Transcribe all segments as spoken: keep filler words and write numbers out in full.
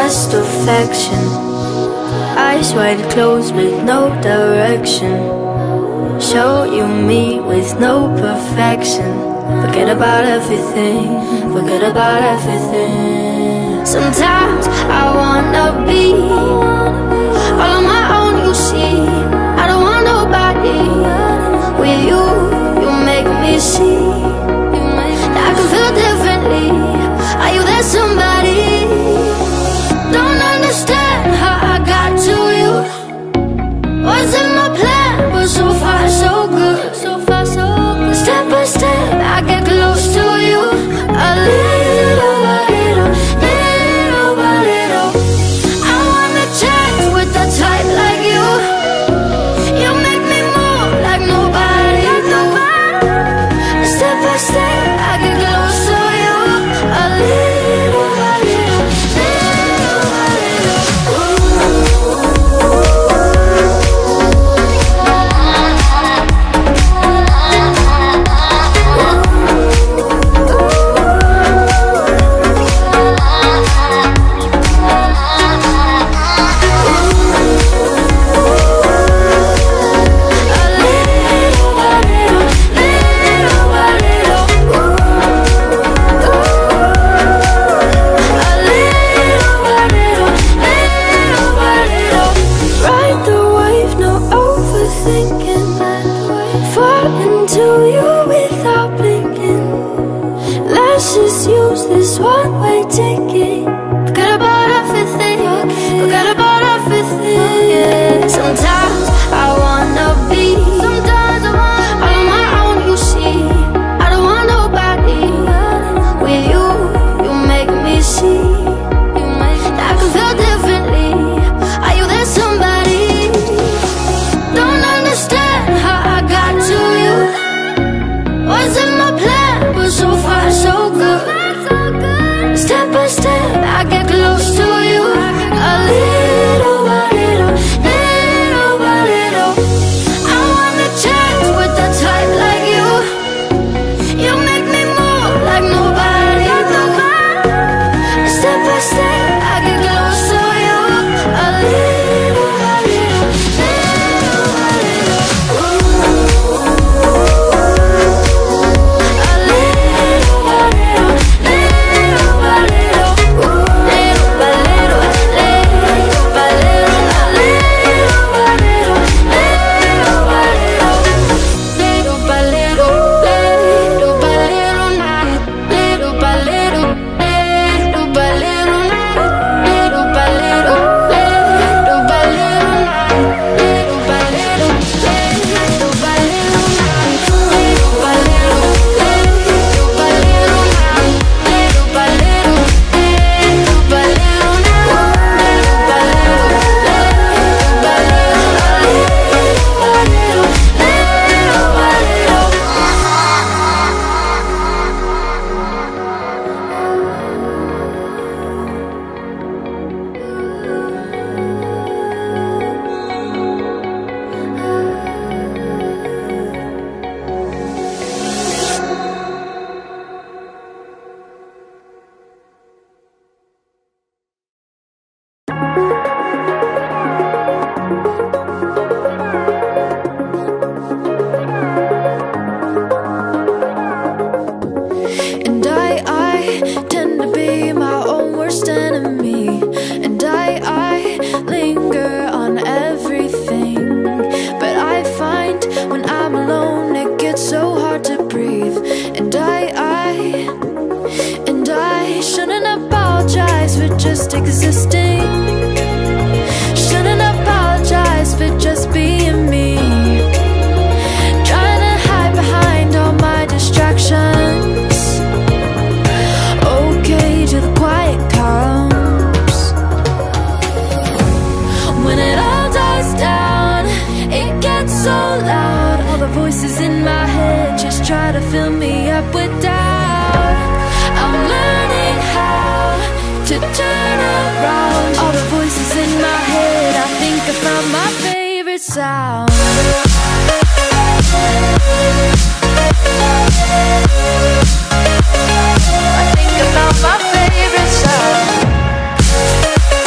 best affection. Eyes wide closed with no direction. Show you me with no perfection. Forget about everything, forget about everything. Sometimes I wanna be all on my own, you see. I don't want nobody. With you, you make me see that I can feel differently. Are you that somebody? Don't understand how I got to you. Wasn't my plan, but so far so good. So far so good. Step by step, I get close to you. A little by little, little by little. I wanna change with a type like you. You make me move like nobody do. Step by step, I get close to you. A little by little, little by little. Sound. I think about my favorite sound.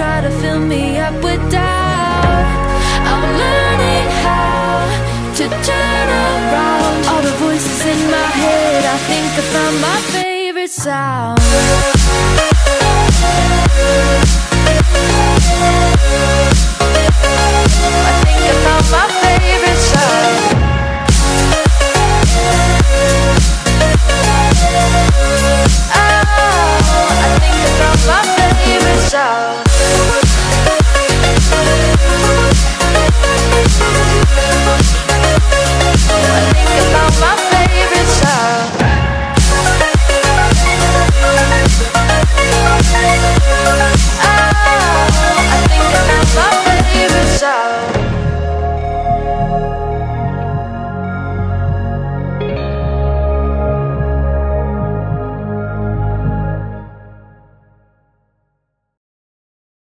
try to fill me up with doubt. I'm learning how to turn around all the voices in my head. I think I found my favorite sound.